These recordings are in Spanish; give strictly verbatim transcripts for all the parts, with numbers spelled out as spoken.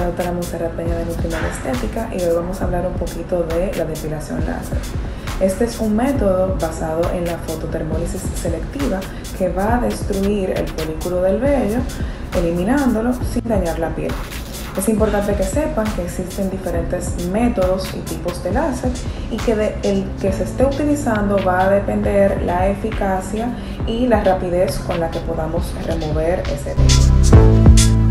la doctora Montserrat Peña de Nutrimed Estética y hoy vamos a hablar un poquito de la depilación láser. Este es un método basado en la fototermólisis selectiva que va a destruir el folículo del vello, eliminándolo sin dañar la piel. Es importante que sepan que existen diferentes métodos y tipos de láser y que de el que se esté utilizando va a depender la eficacia y la rapidez con la que podamos remover ese vello.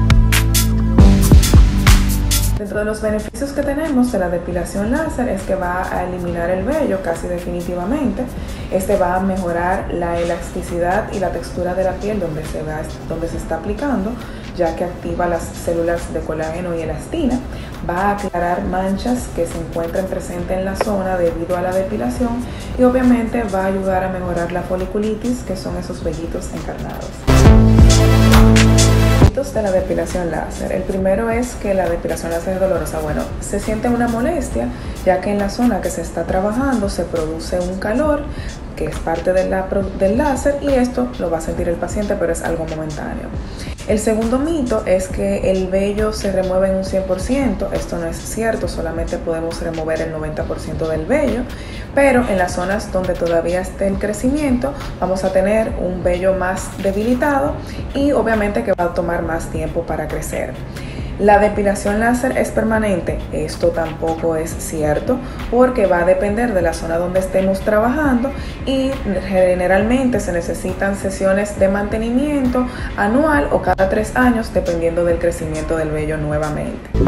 Dentro de los beneficios que tenemos de la depilación láser es que va a eliminar el vello casi definitivamente. Este va a mejorar la elasticidad y la textura de la piel donde se, va, donde se está aplicando, ya que activa las células de colágeno y elastina. Va a aclarar manchas que se encuentren presentes en la zona debido a la depilación y obviamente va a ayudar a mejorar la foliculitis, que son esos vellitos encarnados. De la depilación láser. El primero es que la depilación láser es dolorosa. Bueno, se siente una molestia ya que en la zona que se está trabajando se produce un calor que es parte de la, del láser y esto lo va a sentir el paciente, pero es algo momentáneo. El segundo mito es que el vello se remueve en un cien por ciento. Esto no es cierto, solamente podemos remover el noventa por ciento del vello, pero en las zonas donde todavía esté el crecimiento vamos a tener un vello más debilitado y obviamente que va a tomar más tiempo para crecer. La depilación láser es permanente. Esto tampoco es cierto porque va a depender de la zona donde estemos trabajando y generalmente se necesitan sesiones de mantenimiento anual o cada tres años dependiendo del crecimiento del vello nuevamente.